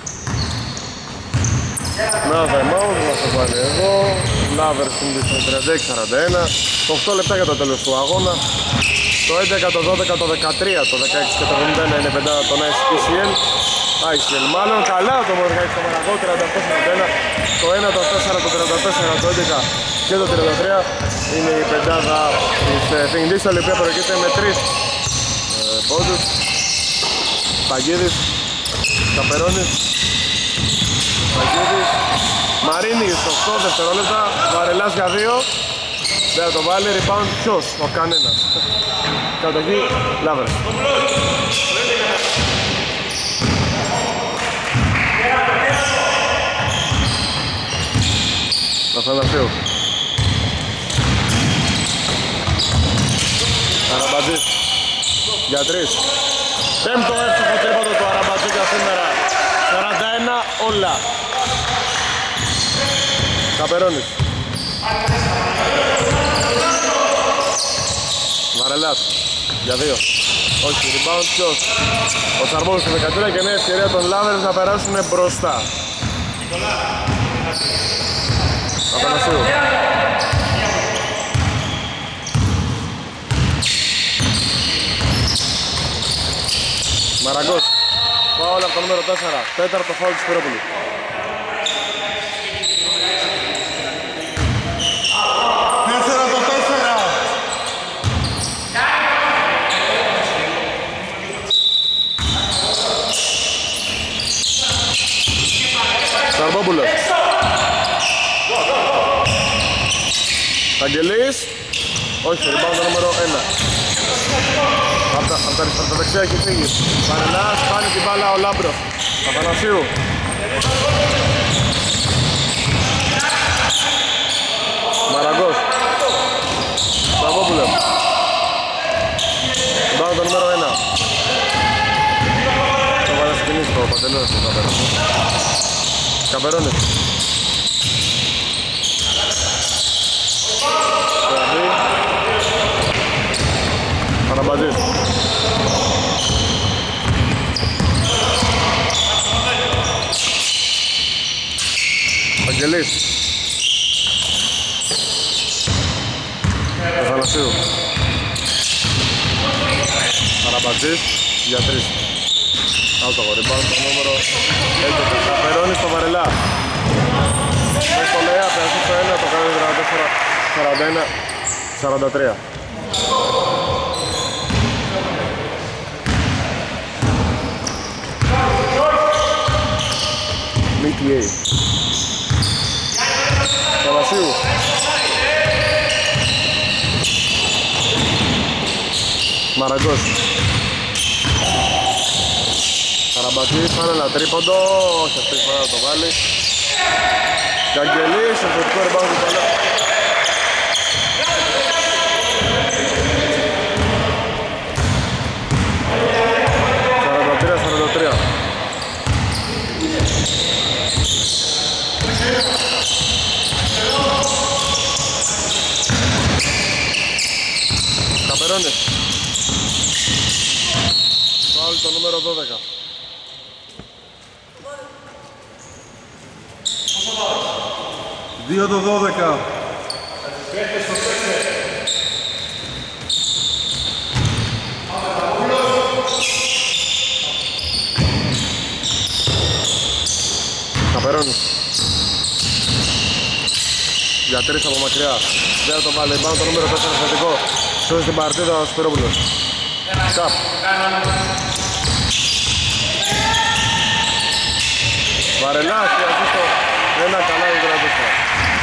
Να time out, μας το πάλι εδώ. Lovers είναι στο τριάντα έξι σαράντα ένα. οκτώ λεπτά για το τέλος του αγώνα. Το έντεκα, το δώδεκα, το δεκατρία, το δεκαέξι και το εβδομήντα ένα είναι πεντάδα των άι σι ελ. άι σι ελ μάλλον, καλά το Μοργάκη στο Μαραγό, τριάντα οκτώ σαράντα ένα. Το ένα, το τέσσερα, το τριάντα τέσσερα, το έντεκα και το τριάντα τρία είναι η πεντάδα της Zenit, η οποία προηγείται με τρεις ε, πόντους. Παγίδης, Καπερώνης, Παγίδης, Μαρίνης, οκτώ δευτερόλεπτα, Βαρελάς για δύο. Δεν θα το βάλει, rebound ποιος, ο κανένας. Κατοχή, Lovers. Αθανασίου. Αραμπατζής για τρεις. Πέμπτο εύστοχο τρίποντο του Αραμπατζή για σήμερα. σαράντα ένα όλα. Καπερώνης. Βαρελάς για δύο. Όχι, rebound ποιος? Ο Σαρμόνος στο δεκατρία και νέα ευκαιρία των Lovers να περάσουν μπροστά. Αθανασίου. Μαραγκός. Φάουλ από το νούμερο τέσσερα. Τέταρτο φάουλ του Σπυρόπουλου. Τέσσερα το τέσσερα. Σαρμόπουλος. Αγγελής. Όχι, rebound το νούμερο ένα. Από τα, από τα, από τα δεξιά έχει φύγει. Βαρελάς, πάνει την μπάλα ο Λάμπρος. Αθανασίου. Μαραγκός. Σαρμόπουλος. Rebound το νούμερο ένα. Το βάλε στην κινήση το Παντελός του Καπερώνης. Καπερώνης. Αραμπατζής. Αγγελής. Αθανασίου. Αραμπατζής για τρεις. Out το rebound το νούμερο έντεκα. Καπερώνει στο Βαρελά. Με στο Λεά, πέρασε στο ένα, το κάνει τριάντα τέσσερα σαράντα ένα σαράντα τρία. Μίκη Καλασίου. Μαραγκός. Καραμπατζής, φάνε ένα τρίποντο, όχι αυτή τη φορά να το βάλει. Καγγελής, εξωτικό rebound του Παλά. σαράντα τρία σαράντα τρία. Καπερώνες. Φάουλ το νούμερο δώδεκα. δύο το δώδεκα. Καπερώνεις. Για τρεις από μακριά. Δεν το βάλει. Πάνω το νούμερο τέσσερα θετικό. Σώζει την παρτίδα ο Σπυρόπουλος. Καπ. Βαρελάς και assist ένα καλά η τριάντα τέσσερα.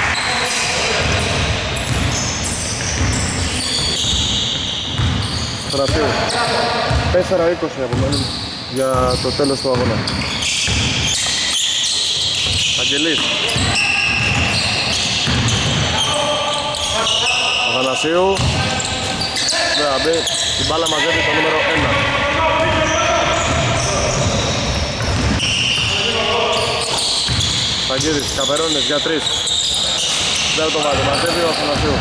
Στρατίου. τέσσερα είκοσι απομένουν για το τέλος του αγώνα. Αγγελής. Αθανασίου. Δεν θα μπει. Η μπάλα μαζεύει το νούμερο ένα. Παγκίδης, Καπερώνης για τρεις. Δεν το βάλει, μαζεύει ο Αθανασίου.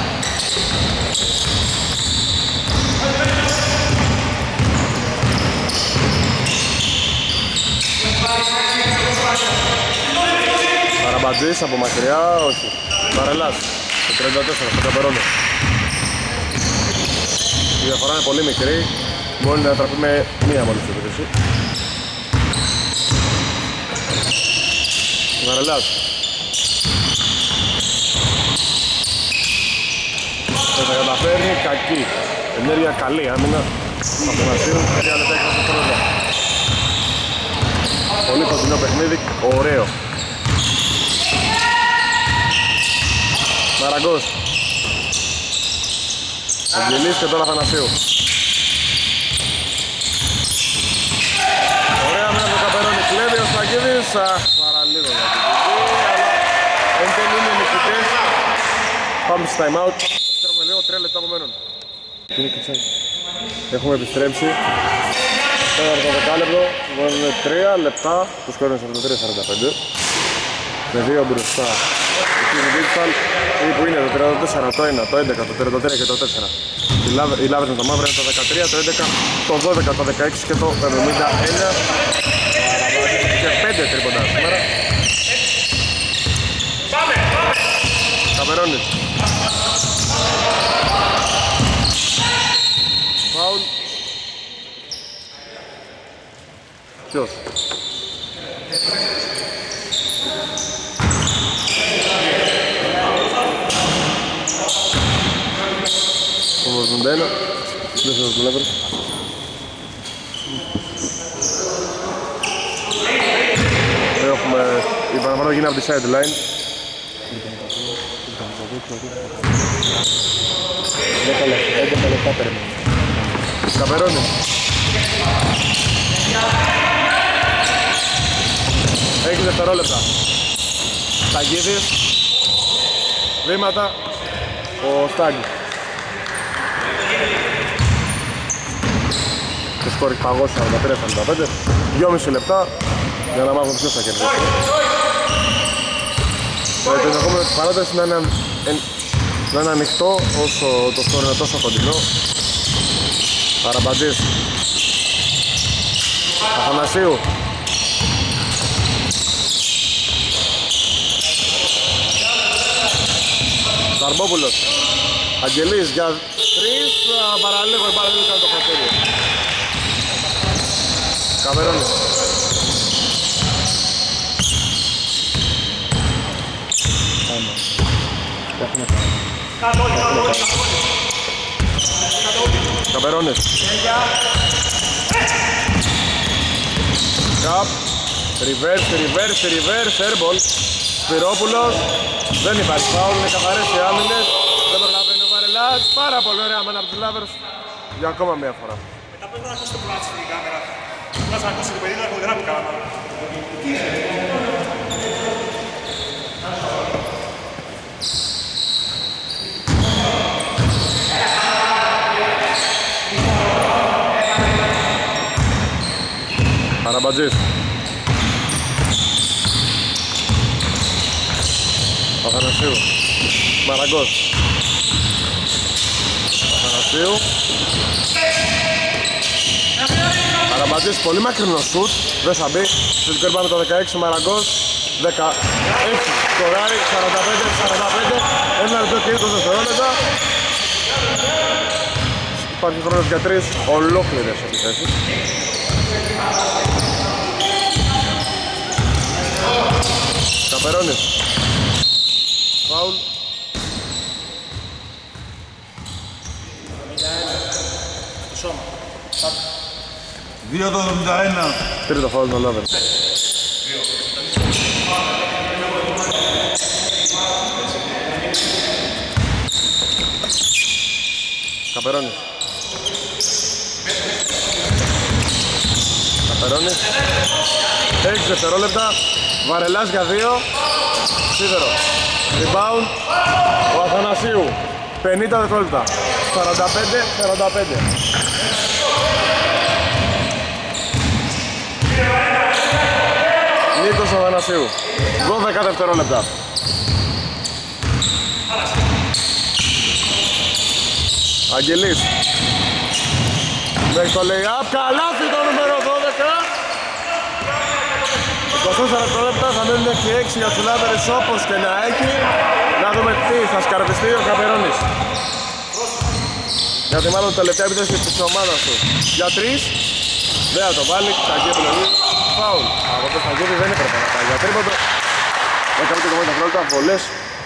Παραμπατζής από μακριά, όχι. Βαρελάς, το τριάντα τέσσερα, στο Καπερώνη. Η διαφορά είναι πολύ μικρή, μπορεί να τραφεί με μία μόλις επίθεση. Βαρελάς. Δεν θα καταφέρνει, κακή. Ενέργεια καλή, άμυνα. Αθανασίου, τρία λεπτά είκοσι δευτερόλεπτα. Πολύ κοντινό παιχνίδι, ωραίο. Μαραγκός. Αγγελής και τώρα Αθανασίου. Ωραία μέρα το Καπερώνη, κλέβει ο Σταγίδης. Παραλίγο για την κουτή, αλλά εν τέλει είναι νικητές. Πάμε στο time out. Ξέρουμε λίγο, τρία λεπτά από μένουν. Έχουμε επιστρέψει. Τώρα το δεκάλεπτο, βγάζουμε τρία λεπτά. Το σκορ είναι σαράντα τρία σαράντα πέντε. Με δύο μπροστά. Ή που είναι το τριάντα τέσσερα, το ένα, το έντεκα, το τριάντα τρία και το τέσσερα. Οι λάβες με το μαύρο είναι το δεκατρία, το έντεκα, το δώδεκα, το δεκαέξι και το εβδομήντα ένα. Και πέντε τρίποντα σήμερα. Καπερώνης. Φάουλ. Ποιος? εβδομήντα ένα, δεύτερος δουλεύερ. Έχουμε, η παραπάνω γίνει από τη sideline. έντεκα λεπτά περιμένουμε. Καπερώνη. Έχει δευτερόλεπτα. Σταγίδης. Βήματα. Ο Στάγκης. Το σκορ έχει παγώσει σαράντα τρία σαράντα πέντε. δυόμισι λεπτά για να μάθουμε ποιος θα κερδίσει. Το ενδεχόμενο της παράτασης να είναι, να είναι ανοιχτό όσο το σκορ είναι τόσο κοντινό. Παραμπαντής. Αθανασίου. Καρμπόπουλος. Αγγελής για τρεις. Παραλίγο η παραλίγο κάνει το χαρτίριο. Καπερώνης. Καπερώνης. Καπ. Reverse, reverse, reverse, airball. Σπυρόπουλος. Δεν υπάρχει φάουλ, είναι καθαρές οι άμυνες. Δεν προλαβαίνει ο Βαρελάς. Πάρα πολύ ωραία μένα από τους Lovers για ακόμα μια φορά. Μετά πρέπει να ακούσει το πλάτσι στην κάμερα. Πρέπει να ακούσει το παιδί να γράφει κάμερα. Αραμπατζής. Αθανασίου. Μαραγκός. Αθανασίου. Αραμπατζής, πολύ μακρινό σουτ. Δεν θα μπει. Τελικό είπαμε το δεκαέξι, Μαραγκός. δεκαέξι. Σκοράρι, σαράντα πέντε σαράντα πέντε. Ένα λεπτό και είκοσι δευτερόλεπτα. Υπάρχει χρόνος για τρεις ολόκληρες επιθέσεις. Καπερώνης. Φάουλ. δύο το εβδομήντα ένα. Τρίτο φάουλ των Lovers. Καπερώνης. Καπερώνης. έξι δευτερόλεπτα. Βαρελάς για δύο. Σίδερο. Rebound. Ο Αθανασίου. πενήντα δευτερόλεπτα. σαράντα πέντε σαράντα πέντε. Νίκος ο Αθανασίου. δώδεκα δευτερόλεπτα. Αγγελής. Μέχρι το lay-up. Καλάθι το νούμερο δώδεκα. είκοσι τέσσερα δευτερόλεπτα θα μείνουν και έξι για τους Lovers όπως και να έχει. Να δούμε τι θα σκαρπιστεί ο Καπερώνης. Γιατί μάλλον τελευταία επίθεση της ομάδας του. Για τρεις. Δεν θα το βάλει. Κακή επιλογή. Φάουλ. Από το Σταγίδη δεν έπρεπε να πάει. Για τρίποντο. δέκα δευτερόλεπτα βολές.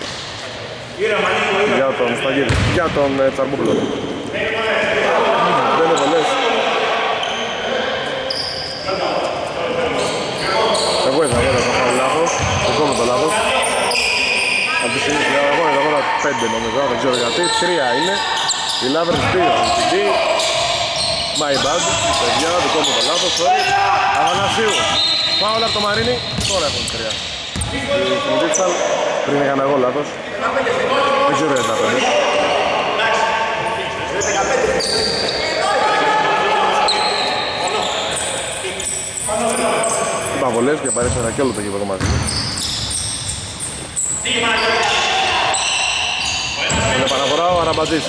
Για τον Σταγίδη. Για τον ε, Τσαρμπούπλο. Δεν είναι βολές. Εγώ είδα εδώ το φάουλ λάθος. Εγώ με το λάθος. Από τη στιγμή που εγώ είδα τώρα πέντε νομίζω. Δεν ξέρω γιατί. Τρία είναι. Οι Lovers δύο. My bad, παιδιά, δικό μου το λάθος, sorry. Αθανασίου. Φάουλ από το Μαρίνι, τώρα έχουν τρία. Οι Δίτσαλ, πριν έκανα εγώ λάθος. Δεν ξέρω γιατί τα πέντε. Είπα βολές και παρέσαι και όλο το γήπεδο μαζί. Είναι παραφορά ο Αραμπατζής.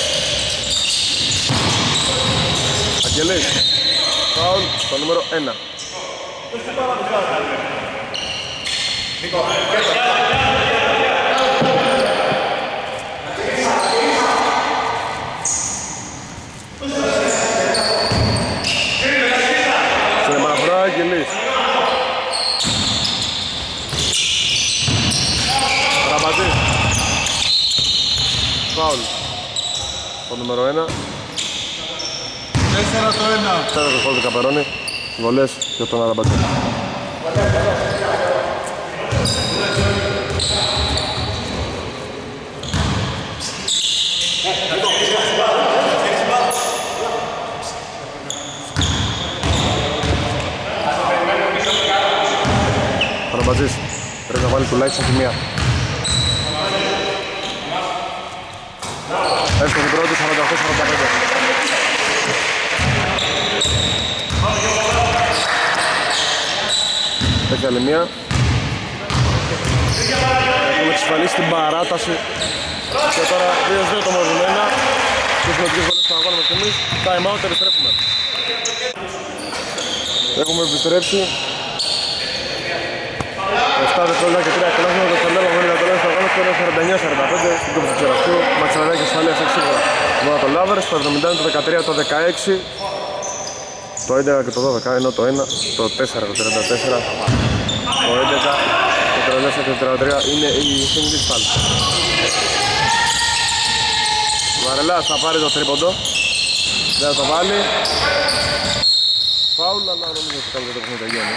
Αγγελής. Φάουλ στο νούμερο ένα. Στην επαναφορά Αγγελής. Αραμπατζής. Φάουλ στο νούμερο ένα. τέσσερα το ένα. Τέταρτο φάουλ του Καπερώνη. Βολές για τον Αραμπατζή. Αραμπατζής πρέπει να βάλει τουλάχιστον τη μία. Έστω την πρώτη, σαράντα οκτώ σαράντα πέντε. Έχει άλλη μία. Έχουμε εξασφαλίσει την παράταση. Και τώρα δύο δύο το μορφωμένα. Και συμμετικές βολές στον αγώνα με στιγμής. Time out, επιστρέφουμε. Έχουμε επιστρέψει. επτά δευτερόλεπτα και τρία κελάσματα το τελεύω με για το τέλος του αγώνα και είναι σαράντα εννιά σαράντα πέντε στην κόψη του Ξεραστού. Μαξαραδάκη ασφαλείας έχει σίγουρα μόνο το Lovers, το εβδομήντα ένα, το δεκατρία, το δεκαέξι, το έντεκα και το δώδεκα, ενώ το ένα, το τέσσερα, το τριάντα τέσσερα, το έντεκα, το τριάντα τέσσερα και τριάντα τρία είναι η Εθνική της πάλι. Βαρελάς θα πάρει το τρίποντο. Δεν θα το βάλει. Φάουλ, αλλά νομίζω ότι κάποιο το παιχνίδι τελειώνει.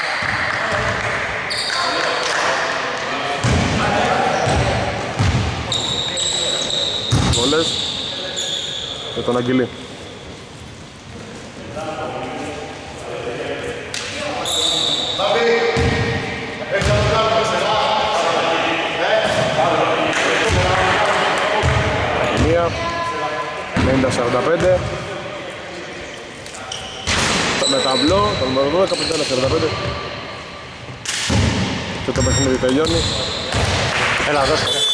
Βολές με τον Αγγελή. Μία ενενήντα σαράντα πέντε με ταμπλό, το νούμερο δώδεκα, πενήντα ένα σαράντα πέντε και το παιχνίδι τελειώνει. Έλα, δώσε.